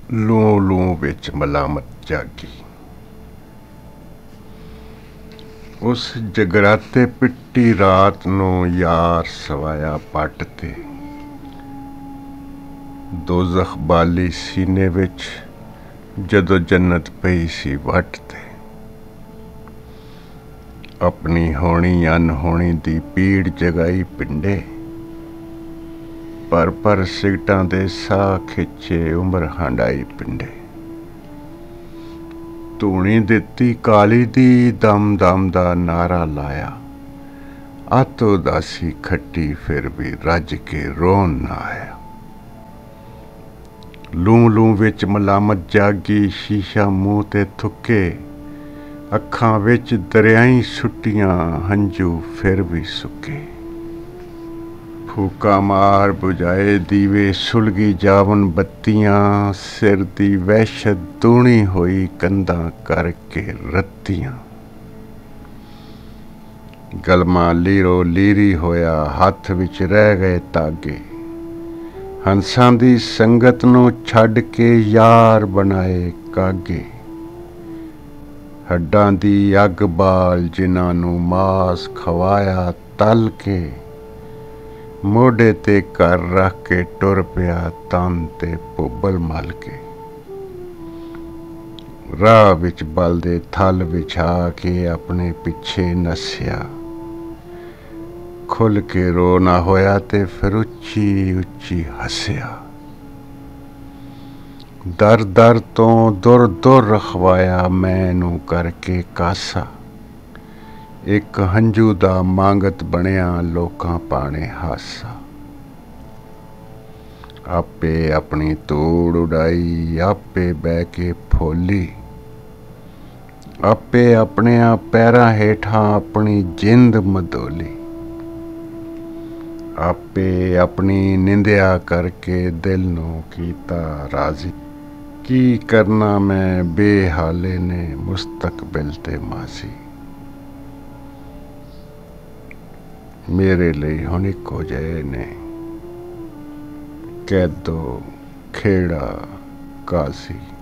ਲੂੰ ਲੂੰ ਵਿੱਚ ਮਲਾਮਤ ਜਾਗੀ। ਉਸ ਜਗਰਾਤੇ ਪਿੱਟੀ ਰਾਤ ਨੂੰ ਯਾਰ ਸਵਾਇਆ ਪੱਟ ਤੇ, ਦੋਜ਼ਖ ਬਾਲੀ ਸੀਨੇ ਵਿੱਚ ਜਦੋਂ ਜੰਨਤ ਪਈ ਸੀ ਵੱਟ ਤੇ। ਆਪਣੀ ਹੋਣੀ ਅਨਹੋਣੀ ਦੀ ਪੀੜ ਜਗਾਈ ਪਿੰਡੇ, ਪਰ ਸਿਗਟਾਂ ਦੇ ਸਾਹ ਖਿੱਚੇ ਉਮਰ ਹੰਡਾਈ ਪਿੰਡੇ। ਧੂਣੀ ਦਿੱਤੀ ਕਾਲੀ ਦੀ ਦਮ ਦਮ ਦਾ ਨਾਰਾ ਲਾਇਆ, ਅੱਤ ਉਦਾਸੀ ਖੱਟੀ ਫਿਰ ਵੀ ਰੱਜ ਕੇ ਰੋਣ ਨਾ ਆਇਆ। ਲੂੰ ਲੂੰ ਵਿੱਚ ਮਲਾਮਤ ਜਾਗੀ, ਸ਼ੀਸ਼ਾ ਮੂੰਹ ਤੇ ਥੁੱਕੇ, ਅੱਖਾਂ ਵਿੱਚ ਦਰਿਆਈ ਸੁੱਟੀਆਂ ਹੰਝੂ ਫਿਰ ਵੀ ਸੁੱਕੇ। ਫੂਕਾ ਮਾਰ ਬੁਝਾਏ ਦੀਵੇ ਸੁਲਗੀ ਜਾਵਨ ਬੱਤੀਆਂ, ਸਿਰ ਦੀ ਵਹਿਸ਼ਤ ਦੂਣੀ ਹੋਈ ਕੰਧਾਂ ਕਰਕੇ ਰੱਤੀਆਂ। ਗਲਮਾ ਲੀਰੋ ਲੀਰੀ ਹੋਇਆ, ਹੱਥ ਵਿੱਚ ਰਹਿ ਗਏ ਤਾਗੇ, ਹੰਸਾਂ ਦੀ ਸੰਗਤ ਨੂੰ ਛੱਡ ਕੇ ਯਾਰ ਬਣਾਏ ਕਾਗੇ। ਹੱਡਾਂ ਦੀ ਅੱਗ ਬਾਲ ਜਿਨ੍ਹਾਂ ਨੂੰ ਮਾਸ ਖਵਾਇਆ ਤਲ ਕੇ, ਮੋਢੇ ਤੇ ਘਰ ਰੱਖ ਕੇ ਟੁਰ ਪਿਆ ਤਨ ਤੇ ਭੁੱਬਲ ਮਲ ਕੇ। ਰਾਹ ਵਿੱਚ ਬਲਦੇ ਥਲ ਵਿਛਾ ਕੇ ਆਪਣੇ ਪਿੱਛੇ ਨੱਸਿਆ, ਖੁੱਲ ਕੇ ਰੋ ਨਾ ਹੋਇਆ ਤੇ ਫਿਰ ਉੱਚੀ ਉੱਚੀ ਹੱਸਿਆ। ਦਰ ਦਰ ਤੋਂ ਦੁਰ ਦੁਰ ਰਖਵਾਇਆ ਮੈਨੂੰ ਕਰਕੇ ਕਾਸਾ, ਇੱਕ ਹੰਝੂ ਦਾ ਮੰਗਤ ਬਣਿਆ ਲੋਕਾਂ ਪਾਣੇ ਹਾਸਾ। ਆਪੇ ਆਪਣੀ ਧੂੜ ਉਡਾਈ, ਆਪੇ ਬਹਿ ਕੇ ਫੋਲੀ, ਆਪੇ ਆਪਣਿਆਂ ਪੈਰਾਂ ਹੇਠਾਂ ਆਪਣੀ ਜਿੰਦ ਮਧੋਲੀ। ਆਪੇ ਆਪਣੀ ਨਿੰਦਿਆ ਕਰਕੇ ਦਿਲ ਨੂੰ ਕੀਤਾ ਰਾਜ਼ੀ, ਕੀ ਕਰਨਾ ਮੈਂ ਬੇਹਾਲੇ ਨੇ ਮੁਸਤਕਬਿਲ ਤੇ ਮਾਜ਼ੀ। ਮੇਰੇ ਲਈ ਹੁਣ ਇੱਕੋ ਜਿਹੇ ਨੇ ਕੈਦੋ ਖੇੜਾ ਕਾਜ਼ੀ।